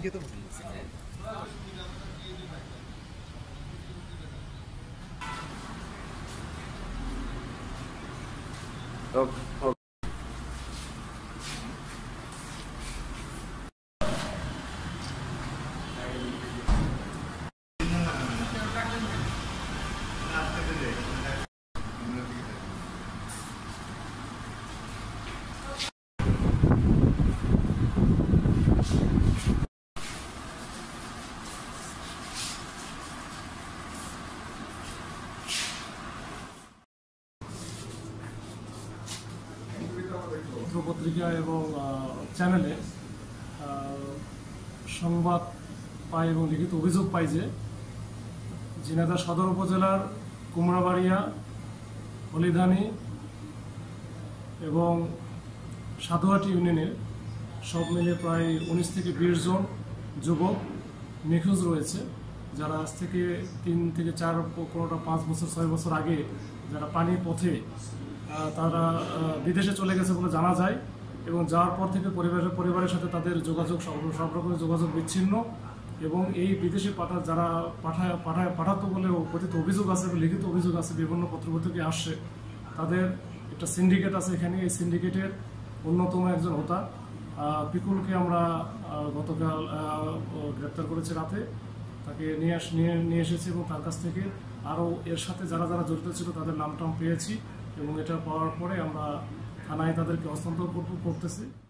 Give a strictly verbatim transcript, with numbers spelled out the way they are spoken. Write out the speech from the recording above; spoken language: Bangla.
লিখিত পত্রিকা এবং চ্যানেলে সংবাদ পাই এবং লিখিত অভিযোগ পাই যে ঝিনাইদহ সদর উপজেলার কুমড়াবাড়িয়া, হলিধানি এবং সাধুহাটি ইউনিয়নের সব মিলে প্রায় উনিশ থেকে বিশ জন যুবক নিখোঁজ রয়েছে, যারা আজ থেকে তিন থেকে চার কোনোটা পাঁচ বছর ছয় বছর আগে যারা পানির পথে তারা বিদেশে চলে গেছে বলে জানা যায় এবং যাওয়ার পর থেকে পরিবারের পরিবারের সাথে তাদের যোগাযোগ সব রকমের যোগাযোগ বিচ্ছিন্ন এবং এই বিদেশে পাঠা যারা পাঠায় পাঠায় পাঠাতো বলেও কথিত অভিযোগ আছে, লিখিত অভিযোগ আছে, বিভিন্ন পত্রপত্রিকায় আসছে। তাদের একটা সিন্ডিকেট আছে এখানে। এই সিন্ডিকেটের অন্যতম একজন হোতা পিকুলকে আমরা গতকাল গ্রেপ্তার করেছি রাতে। তাকে নিয়ে আস নিয়ে নিয়ে এসেছি এবং তার কাছ থেকে আরও এর সাথে যারা যারা জড়িত ছিল তাদের নাম টাম পেয়েছি এবং এটা পাওয়ার পরে আমরা থানায় তাদেরকে হস্তান্তর করতেছি।